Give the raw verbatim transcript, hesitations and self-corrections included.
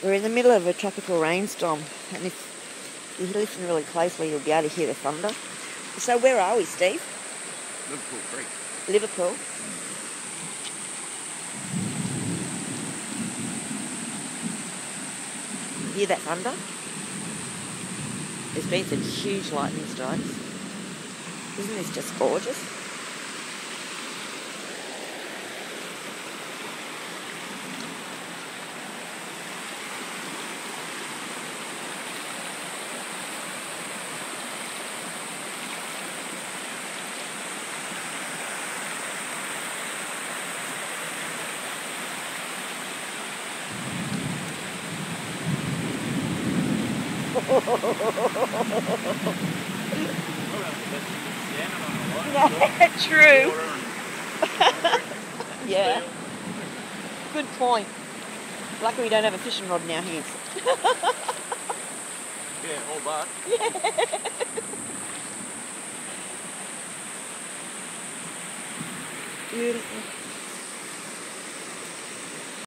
We're in the middle of a tropical rainstorm, and if you listen really closely, you'll be able to hear the thunder. So where are we, Steve? Liverpool Creek. Liverpool. Hear that thunder? There's been some huge lightning strikes. Isn't this just gorgeous? Yeah, true. Yeah. Good point. Luckily we don't have a fishing rod in our hands. Yeah, all but. Yeah. Beautiful.